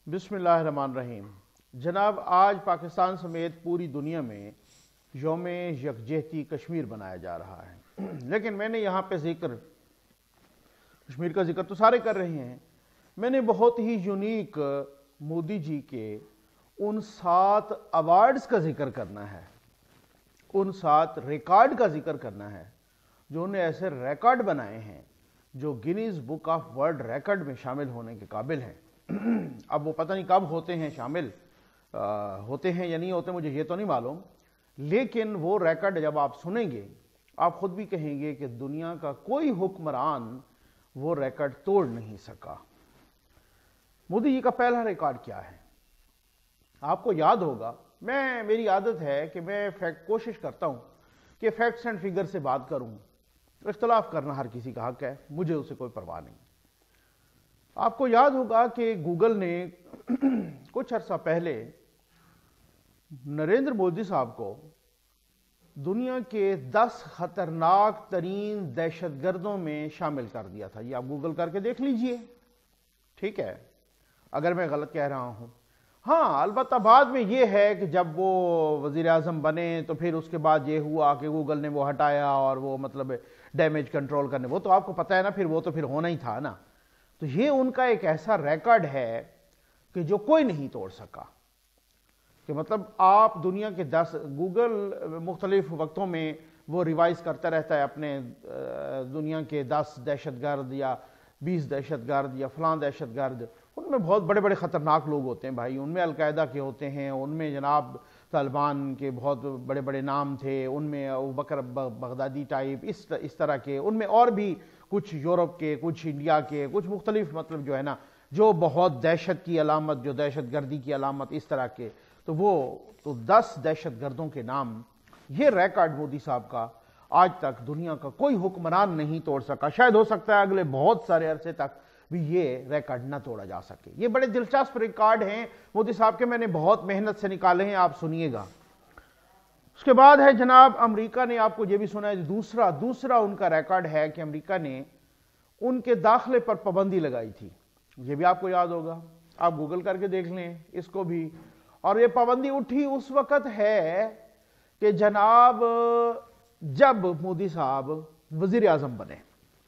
बिस्मिल्लाहिर्रहमानिर्रहीम। जनाब, आज पाकिस्तान समेत पूरी दुनिया में यौम यकजहती कश्मीर बनाया जा रहा है। लेकिन मैंने यहाँ पे कश्मीर का जिक्र तो सारे कर रहे हैं, मैंने बहुत ही यूनिक मोदी जी के उन 7 अवार्ड्स का जिक्र करना है, उन 7 रिकॉर्ड का जिक्र करना है जो उन्हें ऐसे रिकॉर्ड बनाए हैं जो Guinness book of world record में शामिल होने के काबिल हैं। अब वो पता नहीं कब होते हैं शामिल, होते हैं या नहीं होते मुझे ये तो नहीं मालूम, लेकिन वो रिकॉर्ड जब आप सुनेंगे आप खुद भी कहेंगे कि दुनिया का कोई हुक्मरान वो रिकॉर्ड तोड़ नहीं सका। मोदी जी का पहला रिकॉर्ड क्या है? आपको याद होगा, मेरी आदत है कि मैं कोशिश करता हूं कि फैक्ट्स एंड फिगर से बात करूं। इख्तलाफ करना हर किसी का हक है, मुझे उससे कोई परवाह नहीं। आपको याद होगा कि गूगल ने कुछ अरसा पहले नरेंद्र मोदी साहब को दुनिया के 10 खतरनाक तरीन दहशतगर्दों में शामिल कर दिया था। ये आप गूगल करके देख लीजिए, ठीक है, अगर मैं गलत कह रहा हूं। हाँ, अलबत्ता बाद में ये है कि जब वो वजीर आजम बने तो फिर उसके बाद ये हुआ कि गूगल ने वो हटाया और वो मतलब डैमेज कंट्रोल करने, वो तो आपको पता है ना, फिर वो तो फिर होना ही था ना। तो ये उनका एक ऐसा रिकॉर्ड है कि जो कोई नहीं तोड़ सका। कि मतलब आप दुनिया के 10 गूगल मुख्तलिफ वक्तों में वो रिवाइज करता रहता है अपने दुनिया के 10 दहशतगर्द या 20 दहशतगर्द या फलां दहशतगर्द। उनमें बहुत बड़े बड़े ख़तरनाक लोग होते हैं भाई, उनमें अलकायदा के होते हैं, उनमें जनाब तालिबान के बहुत बड़े बड़े नाम थे, उनमें अबू बकर बगदादी टाइप इस तरह के, उनमें और भी कुछ यूरोप के, कुछ इंडिया के, कुछ मुख्तलिफ मतलब जो है ना, जो बहुत दहशत की अलामत, जो दहशत गर्दी की अलामत इस तरह के, तो वो तो 10 दहशत गर्दों के नाम, ये रिकॉर्ड मोदी साहब का आज तक दुनिया का कोई हुक्मरान नहीं तोड़ सका। शायद हो सकता है अगले बहुत सारे अरसे तक भी ये रिकॉर्ड ना तोड़ा जा सके। ये बड़े दिलचस्प रिकॉर्ड हैं मोदी साहब के, मैंने बहुत मेहनत से निकाले हैं, आप सुनिएगा। उसके बाद है जनाब अमेरिका ने, आपको ये भी सुना है, दूसरा उनका रिकॉर्ड है कि अमेरिका ने उनके दाखिले पर पाबंदी लगाई थी। ये भी आपको याद होगा, आप गूगल करके देख लें इसको भी। और ये पाबंदी उठी उस वक्त है कि जनाब जब मोदी साहब वजीर आजम बने,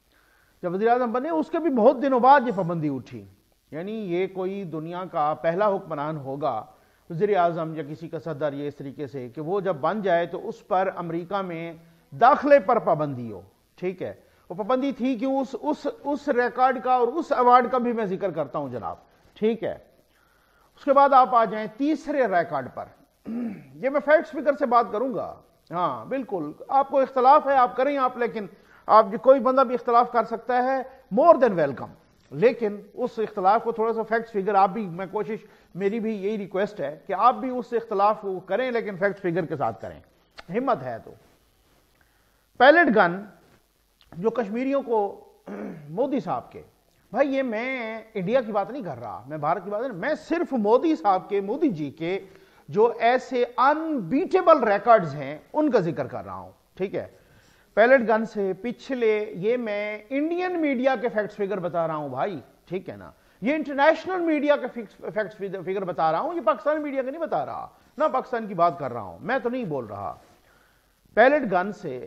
उसके भी बहुत दिनों बाद ये पाबंदी उठी। यानी ये कोई दुनिया का पहला हुक्मरान होगा, वज़ीर आज़म या किसी का सदर, ये इस तरीके से कि वो जब बन जाए तो उस पर अमेरिका में दाखिले पर पाबंदी हो, ठीक है। वो पाबंदी थी कि उस रिकॉर्ड का और उस अवार्ड का भी मैं जिक्र करता हूं जनाब, ठीक है। उसके बाद आप आ जाएं तीसरे रिकॉर्ड पर। ये मैं फैक्ट्स फिगर से बात करूंगा। हाँ बिल्कुल, आपको इख्तलाफ है आप करें आप, लेकिन आप कोई बंदा भी इख्तलाफ कर सकता है, मोर देन वेलकम। लेकिन उस इख्तलाफ को थोड़ा सा फैक्ट्स फिगर आप भी, मैं कोशिश, मेरी भी यही रिक्वेस्ट है कि आप भी उस इख्तलाफ को करें लेकिन फैक्ट्स फिगर के साथ करें, हिम्मत है तो। पैलेट गन जो कश्मीरियों को मोदी साहब के, भाई ये मैं इंडिया की बात नहीं कर रहा, मैं भारत की बात नहीं, मैं सिर्फ मोदी साहब के, मोदी जी के जो ऐसे अनबीटेबल रिकॉर्ड्स हैं उनका जिक्र कर रहा हूं, ठीक है। पैलेट गन से पिछले, ये मैं इंडियन मीडिया के फैक्ट्स फिगर बता रहा हूं भाई, ठीक है ना। ये इंटरनेशनल मीडिया के फैक्ट्स फिगर बता रहा हूं, ये पाकिस्तानी मीडिया का नहीं बता रहा ना, पाकिस्तान की बात कर रहा हूं, मैं तो नहीं बोल रहा। पैलेट गन से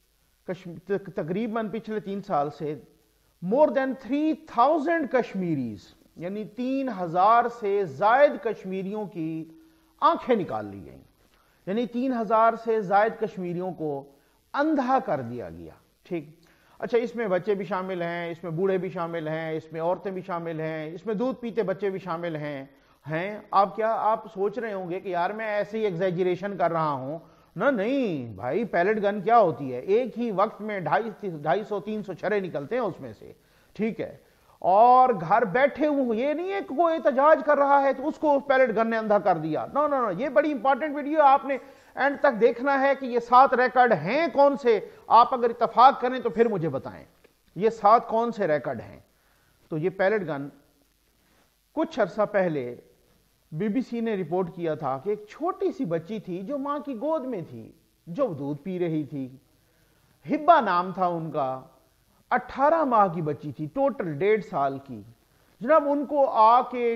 तकरीबन पिछले 3 साल से मोर देन 3000 कश्मीरीज, यानी 3000 से जायद कश्मीरियों की आंखें निकाल ली गई, यानी 3000 से जायद कश्मीरियों को अंधा कर दिया गया, ठीक। अच्छा, इसमें बच्चे भी शामिल हैं, इसमें बूढ़े भी शामिल हैं, इसमें औरतें भी शामिल हैं, इसमें दूध पीते बच्चे भी शामिल हैं। आप सोच रहे होंगे कि यार मैं ऐसे ही एग्जैजरेशन कर रहा हूं ना, नहीं भाई, पैलेट गन क्या होती है, एक ही वक्त में 250-300 छर्रे निकलते हैं उसमें से, ठीक है। और घर बैठे हुए, ये नहीं है कि कोई एहतजाज कर रहा है तो उसको पैलेट गन ने अंधा कर दिया, नो, ये बड़ी इंपॉर्टेंट वीडियो, आपने एंड तक देखना है कि ये 7 रिकॉर्ड हैं कौन से। आप अगर इत्तेफाक करें तो फिर मुझे बताएं ये 7 कौन से रिकॉर्ड हैं। तो ये पैलेट गन, कुछ अरसा पहले बीबीसी ने रिपोर्ट किया था कि एक छोटी सी बच्ची थी जो मां की गोद में थी, जो दूध पी रही थी, हिब्बा नाम था उनका, 18 माह की बच्ची थी, टोटल 1.5 साल की। जनाब उनको आके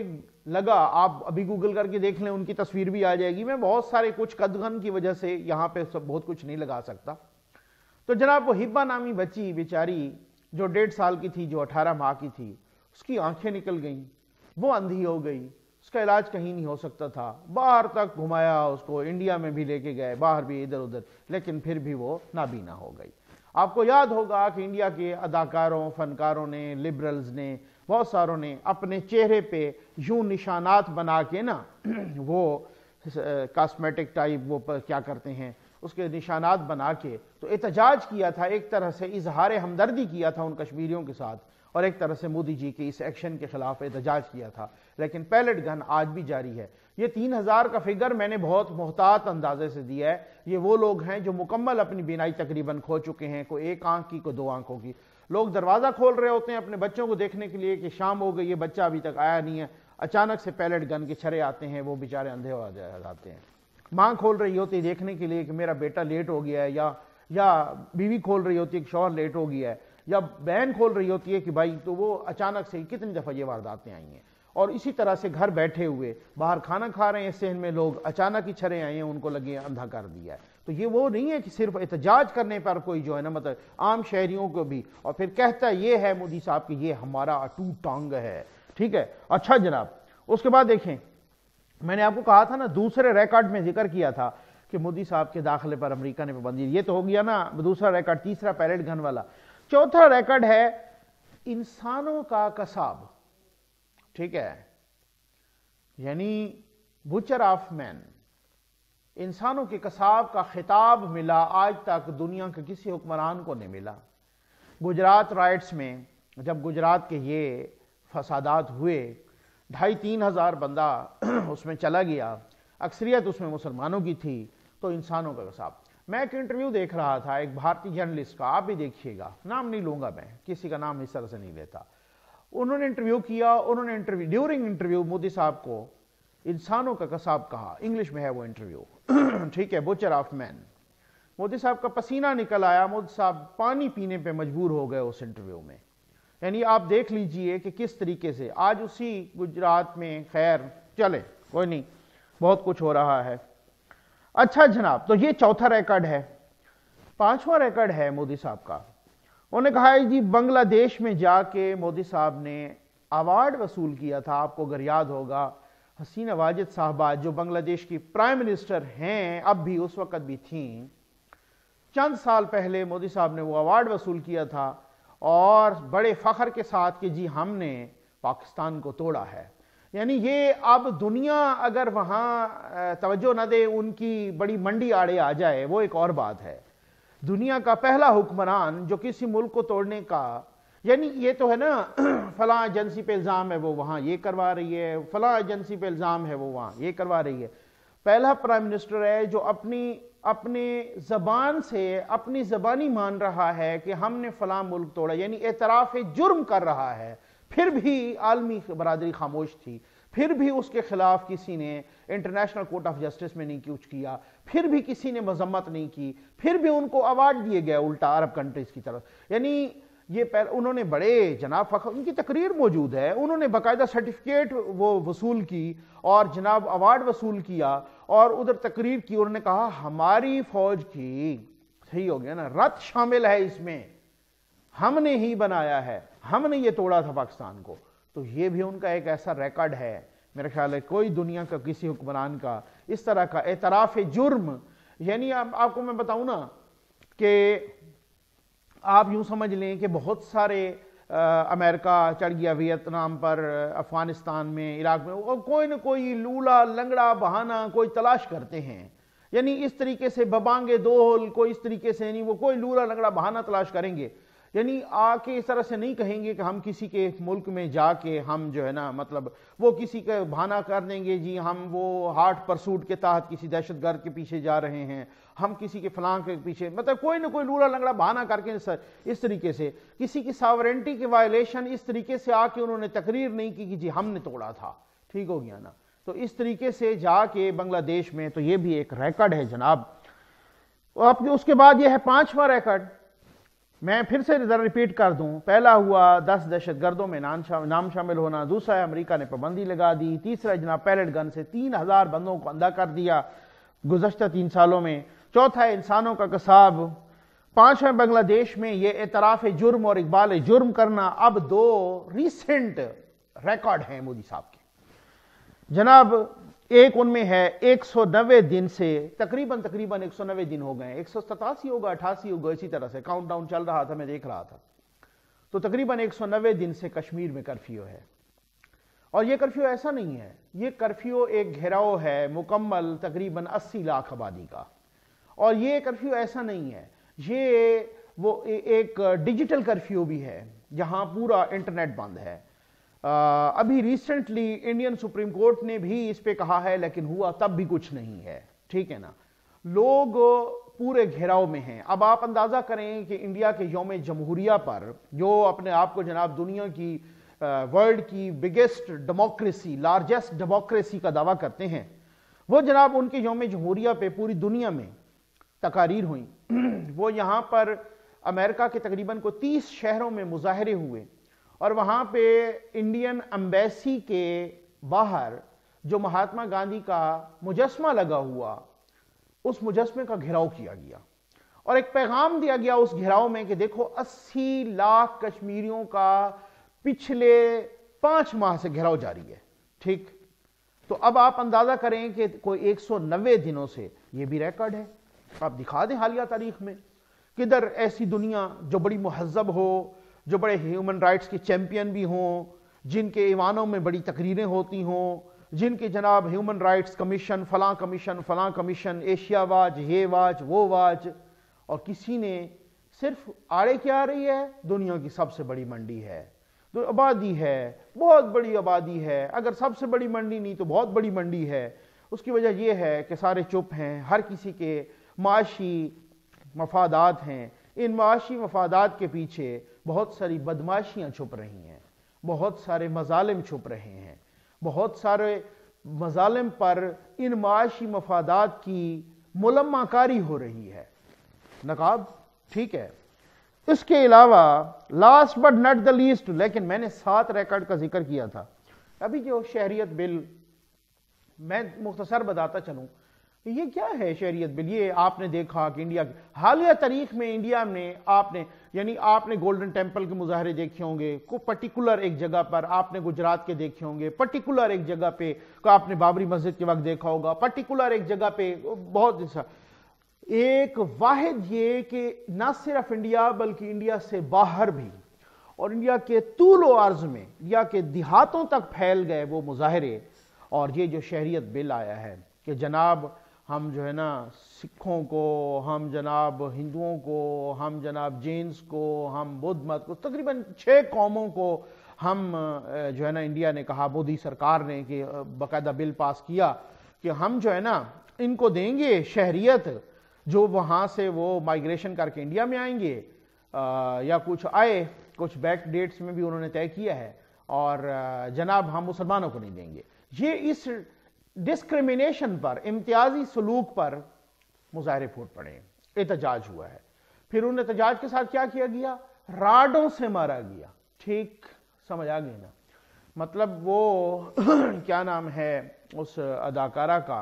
لگا, آپ ابھی گوگل کر کے دیکھ لیں, ان کی تصویر بھی آ جائے گی. میں بہت سارے کچھ قدغن کی وجہ سے یہاں پہ بہت کچھ نہیں لگا سکتا. تو جناب وہ ہبا نامی بچی بیچاری جو 1.5 سال کی تھی, جو 18 ماہ کی تھی, اس کی آنکھیں نکل گئیں, وہ اندھی ہو گئی, اس کا علاج کہیں نہیں ہو سکتا تھا, باہر تک گھمایا اس کو, انڈیا میں بھی لے کے گئے, باہر بھی ادھر ادھر, لیکن پھر بھی وہ نابینا ہو گئی. آپ کو یاد ہوگا کہ انڈیا کے اداکاروں, فنکاروں نے, لبرلز نے, بہت ساروں نے اپنے چہرے پہ یوں نشانات بنا کے نا وہ کاسمیٹک ٹائپ وہ کیا کرتے ہیں, اس کے نشانات بنا کے تو احتجاج کیا تھا, ایک طرح سے اظہار ہمدردی کیا تھا ان کشمیریوں کے ساتھ, اور ایک طرح سے مودی جی کے اس ایکشن کے خلاف احتجاج کیا تھا. لیکن پیلٹ گن آج بھی جاری ہے. یہ 3000 کا فگر میں نے بہت محتاط اندازے سے دیا ہے. یہ وہ لوگ ہیں جو مکمل اپنی بینائی تقریباً کھو چکے ہیں, کوئی ایک آنکھ کی, کوئی 2 آنکھوں کی. لوگ دروازہ کھول رہے ہوتے ہیں اپنے بچوں کو دیکھنے کے لیے کہ شام ہو گئی, یہ بچہ ابھی تک آیا نہیں ہے, اچانک سے پیلٹ گن کے چھرے آتے ہیں, وہ بیچارے اندھے ہو جاتے ہیں. ماں کھول رہی ہوتی ہے دیکھنے کے لیے کہ میرا بیٹا لیٹ ہو گیا ہے, یا بیوی کھول رہی ہوتی ہے کہ شوہر لیٹ ہو گیا ہے, یا بہن کھول رہی ہوتی ہے کہ بھائی, تو وہ اچانک سے کتنی دفعہ یہ وارداتیں آئی ہیں. اور اسی طرح سے گھر بیٹھے ہوئے باہر کھانا کھا رہے ہیں صحن میں لوگ, اچانک ہی چھرے آئے ہیں, ان کو لگے اندھا کر دیا ہے. تو یہ وہ نہیں ہے کہ صرف احتجاج کرنے پر کوئی جو ہے نا مطلب عام شہریوں کو بھی, اور پھر کہتا یہ ہے مودی صاحب کہ یہ ہمارا اٹوٹ ٹانگ ہے. ٹھیک ہے, اچھا جناب, اس کے بعد دیکھیں, میں نے آپ کو کہا تھا نا, دوسرے ریکارڈ میں ذکر کیا تھا کہ مودی صاحب کے داخلے پر امریکہ نے پابندی. یہ تو ہو گیا نا دوسرا ریکارڈ, تیسرا پیلٹ گن والا. چوتھا ریکارڈ ہے انسانوں کا قصاب. ٹھیک ہے, یعنی بچر آف مین, انسانوں کے قصاب کا خطاب ملا, آج تک دنیا کے کسی حکمران کو نہیں ملا. گجرات رائٹس میں جب گجرات کے یہ فسادات ہوئے, 2,500-3 ہزار بندہ اس میں چلا گیا, اکثریت اس میں مسلمانوں کی تھی, تو انسانوں کا قصاب. میں ایک انٹرویو دیکھ رہا تھا ایک بھارتی جرنلسٹ کا, آپ بھی دیکھیے گا, نام نہیں لوں گا, میں کسی کا نام اس طرح سے نہیں لیتا. انہوں نے انٹرویو کیا, انہوں نے ڈیورنگ انٹرویو مودی صاحب کو انسانوں کا قصاب کہا, انگلش میں ہے وہ انٹرویو. ٹھیک ہے, بچر آف مین. مودی صاحب کا پسینہ نکل آیا, مودی صاحب پانی پینے پہ مجبور ہو گئے اس انٹرویو میں. یعنی آپ دیکھ لیجئے کہ کس طریقے سے آج اسی گجرات میں, خیر چلے کوئی نہیں, بہت کچھ ہو رہا ہے. اچھا جناب, تو یہ چوتھا ریکارڈ ہے. 5واں ریکارڈ ہے مودی صاحب کا. انہوں نے کہا ہے جی بنگلہ دیش میں جا کے مودی صاحب نے ایوارڈ وصول کیا تھا. آپ کو اگر یاد ہوگا, حسینہ واجد صاحبہ جو بنگلہ دیش کی پرائم منسٹر ہیں, اب بھی اس وقت بھی تھیں, چند سال پہلے مودی صاحب نے وہ ایوارڈ وصول کیا تھا, اور بڑے فخر کے ساتھ کہ جی ہم نے پاکستان کو توڑا ہے. یعنی یہ اب دنیا اگر وہاں توجہ نہ دے, ان کی بڑی منڈی آڑے آ جائے, وہ ایک اور بات ہے. دنیا کا پہلا حکمران جو کسی ملک کو توڑنے کا, یعنی یہ تو ہے نا فلاں ایجنسی پہ الزام ہے وہ وہاں یہ کروا رہی ہے, فلاں ایجنسی پہ الزام ہے وہ وہاں یہ کروا رہی ہے. پہلا پرائم منسٹر ہے جو اپنی زبان سے, اپنی زبانی مان رہا ہے کہ ہم نے فلاں ملک توڑا, یعنی اعتراف جرم کر رہا ہے. پھر بھی عالمی برادری خاموش تھی, پھر بھی اس کے خلاف کسی نے انٹرنیشنل کورٹ آف جسٹس میں نہیں کچھ کیا, پھر بھی کسی نے مذمت نہیں کی, پھر بھی ان کو ایوارڈ دیے گئے الٹا عرب کنٹریز کی طرف. یعنی یہ انہوں نے بڑے جناب فخر, ان کی تقریر موجود ہے, انہوں نے باقاعدہ سرٹیفکیٹ وہ وصول کی اور جناب ایوارڈ وصول کیا, اور ادھر تقریر کی. انہوں نے کہا ہماری فوج کی, صحیح ہو گیا نا, رت شامل ہے اس میں, ہم نے ہی بنایا ہے, ہم نے یہ توڑا تھا پاکستان کو. تو یہ بھی ان کا ایک ایسا ریکارڈ ہے, میرا خیال ہے کوئی دنیا کا کسی حکمران کا اس طرح کا اعتراف جرم. یعنی آپ کو میں بتاؤں نا کہ آپ یوں سمجھ لیں کہ بہت سارے امریکہ چڑھ گیا ویتنام پر, افغانستان میں, عراق میں, کوئی نہ کوئی لولا لنگڑا بہانہ کوئی تلاش کرتے ہیں. یعنی اس طریقے سے ببانگے دول, کوئی اس طریقے سے نہیں, وہ کوئی لولا لنگڑا بہانہ تلاش کریں گے. یعنی آ کے اس طرح سے نہیں کہیں گے کہ ہم کسی کے ملک میں جا کے ہم جو ہے نا مطلب وہ کسی کا بہانہ کر دیں گے, جی ہم وہ ہارٹ پرسوٹ کے تحت کسی دہشت گرد کے پیچھے جا رہے ہیں, ہم کسی کے فلاں کے پیچھے, مطلب کوئی نہ کوئی لولا لنگڑا بہانہ کر کے اس طریقے سے کسی کی ساورنٹی کے وائلیشن اس طریقے سے آ کے انہوں نے تقریر نہیں کی کہ جی ہم نے توڑا تھا. ٹھیک ہو گیا نا. تو اس طریقے سے جا کے بنگلہ دیش میں, تو یہ بھی ایک ریکارڈ ہے جناب. اس کے بعد یہ ہے 5واں ریکارڈ. میں پھر سے ذرا ریپیٹ کر دوں، پہلا ہوا 10 دہشت گردوں میں نام شامل ہونا، دوسرا ہے امریکہ نے پابندی لگا دی، تیسرا جناب پیلٹ گن سے 3000 بندوں کو اندھا کر دیا گزشتہ 3 سالوں میں، چوتھا ہے انسانوں کا قصاب، پانچواں بنگلہ دیش میں یہ اعتراف جرم اور اقبال جرم کرنا۔ اب 2 ریسنٹ ریکارڈ ہیں مودی صاحب کے جناب، ایک ان میں ہے 190 دن سے تقریباً 190 دن ہو گئے، 187 ہوگا 88 ہوگا، اسی طرح سے کاؤنٹ ڈاؤن چل رہا تھا، میں دیکھ رہا تھا، تو تقریباً 190 دن سے کشمیر میں کرفیو ہے۔ اور یہ کرفیو ایسا نہیں ہے، یہ کرفیو ایک گھیراؤ ہے مکمل تقریباً 80 لاکھ آبادی کا، اور یہ کرفیو ایسا نہیں ہے، یہ وہ ایک ڈیجیٹل کرفیو بھی ہے جہاں پورا انٹرنیٹ بند ہے۔ ابھی ریسنٹلی انڈین سپریم کورٹ نے بھی اس پہ کہا ہے، لیکن ہوا تب بھی کچھ نہیں ہے، ٹھیک ہے نا، لوگ پورے گھیراؤ میں ہیں۔ اب آپ اندازہ کریں کہ انڈیا کے یوم جمہوریہ پر جو اپنے آپ کو جناب دنیا کی ورلڈ کی بگیسٹ ڈیموکریسی، لارجسٹ ڈیموکریسی کا دعویٰ کرتے ہیں، وہ جناب ان کے یوم جمہوریہ پہ پوری دنیا میں تقاریر ہوئیں، وہ یہاں پر امریکہ کے تقریباً 30 شہروں میں مظاہرے ہوئے، اور وہاں پہ انڈین ایمبیسی کے باہر جو مہاتما گاندھی کا مجسمہ لگا ہوا، اس مجسمے کا گھیراؤ کیا گیا، اور ایک پیغام دیا گیا اس گھیراؤ میں کہ دیکھو 80 لاکھ کشمیریوں کا پچھلے 5 ماہ سے گھیراؤ جاری ہے، ٹھیک۔ تو اب آپ اندازہ کریں کہ کوئی 190 دنوں سے، یہ بھی ریکارڈ ہے، آپ دکھا دیں حالیہ تاریخ میں کدھر ایسی دنیا جو بڑی مہذب ہو، جو بڑے ہیومن رائٹس کے چیمپئن بھی ہوں، جن کے ایوانوں میں بڑی تقریریں ہوتی ہوں، جن کے جناب ہیومن رائٹس کمیشن فلاں کمیشن ایشیا واچ، یہ واچ وہ واچ، اور کسی نے صرف آڑے کیا آ رہی ہے، دنیا کی سب سے بڑی منڈی ہے، تو آبادی ہے، بہت بڑی آبادی ہے، اگر سب سے بڑی منڈی نہیں تو بہت بڑی منڈی ہے۔ اس کی وجہ یہ ہے کہ سارے چپ ہیں، ہر کسی کے معاشی مفادات ہیں، ان معاشی مفادات کے پیچھے بہت ساری بدماشیاں چھپ رہی ہیں، بہت سارے مظالم چھپ رہے ہیں، بہت سارے مظالم پر ان معاشی مفادات کی ملمہ کاری ہو رہی ہے، نقاب، ٹھیک ہے۔ اس کے علاوہ last but not the least, لیکن میں نے 7 ریکارڈ کا ذکر کیا تھا، ابھی جو شہریت بل، میں مختصر بتاتا چلوں کہ یہ کیا ہے شہریت بل۔ یہ آپ نے دیکھا کہ انڈیا حالیہ تاریخ میں انڈیا میں آپ نے گولڈن ٹیمپل کے مظاہرے دیکھے ہوں گے، کو پرٹیکولر ایک جگہ پر، آپ نے گجرات کے دیکھے ہوں گے، پرٹیکولر ایک جگہ پہ آپ نے بابری مسجد کے وقت دیکھا ہوگا، پرٹیکولر ایک جگہ پہ بہت ایسا۔ ایک واحد یہ کہ نہ صرف انڈیا بلکہ انڈیا سے باہر بھی، اور انڈیا کے طول و عرض میں، انڈیا کے دیہاتوں تک پھیل گئے وہ مظاہرے، اور یہ جو شہریت بل آیا ہے کہ جناب ہم جو ہے نا سکھوں کو، ہم جناب ہندوؤں کو، ہم جناب جینز کو، ہم بدھ مت کو، تقریباً 6 قوموں کو ہم جو ہے نا انڈیا نے کہا، مودی سرکار نے کہ باقاعدہ بل پاس کیا کہ ہم جو ہے نا ان کو دیں گے شہریت، جو وہاں سے وہ مائیگریشن کر کے انڈیا میں آئیں گے یا کچھ بیک ڈیٹس میں بھی انہوں نے طے کیا ہے، اور جناب ہم مسلمانوں کو نہیں دیں گے۔ یہ اس ڈسکریمنیشن پر، امتیازی سلوک پر مظاہرے پھوٹ پڑے، احتجاج ہوا ہے۔ پھر ان احتجاج کے ساتھ کیا کیا گیا؟ راڈوں سے مارا گیا، ٹھیک سمجھ آ گئی نا؟ مطلب وہ کیا نام ہے اس اداکارہ کا،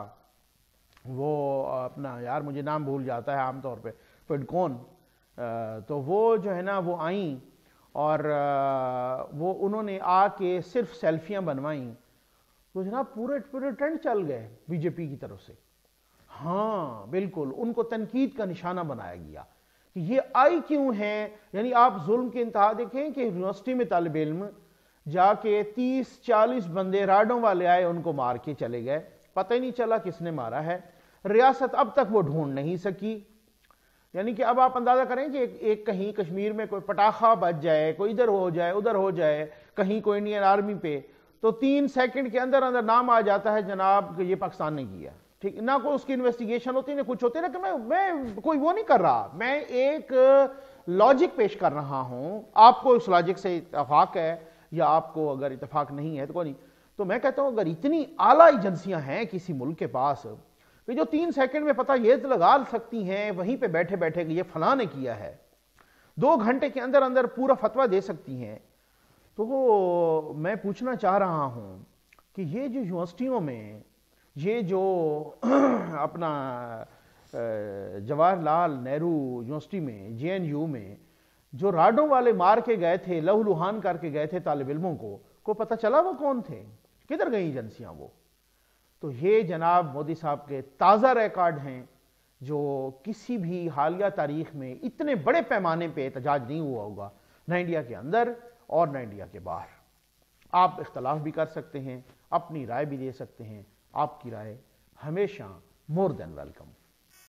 وہ اپنا یار مجھے نام بھول جاتا ہے عام طور پہ، پڈکون، تو وہ جو ہے نا وہ آئیں اور وہ انہوں نے آ کے صرف سیلفیاں بنوائیں، تو جناب پورے ٹرینڈ چل گئے بی جے پی کی طرف سے۔ ہاں بالکل، ان کو تنقید کا نشانہ بنایا گیا کہ یہ آئی کیوں ہیں، یعنی آپ ظلم کے انتہا دیکھیں کہ یونیورسٹی میں طالب علم جا کے 30-40 بندے راڈوں والے آئے، ان کو مار کے چلے گئے، پتہ ہی نہیں چلا کس نے مارا ہے، ریاست اب تک وہ ڈھونڈ نہیں سکی۔ یعنی کہ اب آپ اندازہ کریں کہ ایک کہیں کشمیر میں کوئی پٹاخہ بج جائے، کوئی ادھر ہو جائے ادھر ہو جائے، کہیں کوئی انڈین آرمی پہ، تو 3 سیکنڈ کے اندر نام آ جاتا ہے جناب کہ یہ پاکستان نے کیا، ٹھیک، نہ کوئی اس کی انویسٹیگیشن ہوتی نہ کچھ ہوتی، نہ کہ میں کوئی وہ نہیں کر رہا، میں ایک لاجک پیش کر رہا ہوں، آپ کو اس لاجک سے اتفاق ہے یا آپ کو اگر اتفاق نہیں ہے تو کوئی نہیں، تو میں کہتا ہوں اگر اتنی اعلیٰ ایجنسیاں ہیں کسی ملک کے پاس کہ جو 3 سیکنڈ میں پتہ یہ لگا سکتی ہیں وہیں پہ بیٹھے بیٹھے کہ یہ فلاں نے کیا ہے، 2 घंटे के अंदर अंदर पूरा फतवा दे सकती हैं। तो मैं पूछना चाह रहा हूं कि ये जो यूनिवर्सिटियों में ये जो अपना जवाहरलाल नेहरू यूनिवर्सिटी में JNU में जो राडों वाले मार के गए थे, लहूलुहान करके गए थे तालिब इल्मों को पता चला वो कौन थे, किधर गई एजेंसियां वो? तो ये जनाब मोदी साहब के ताज़ा रिकॉर्ड हैं जो किसी भी हालिया तारीख में इतने बड़े पैमाने पे एहतजाज नहीं हुआ होगा, न इंडिया के अंदर और न इंडिया के बाहर। आप इख्तलाफ भी कर सकते हैं, अपनी राय भी दे सकते हैं, आपकी राय हमेशा मोर देन वेलकम।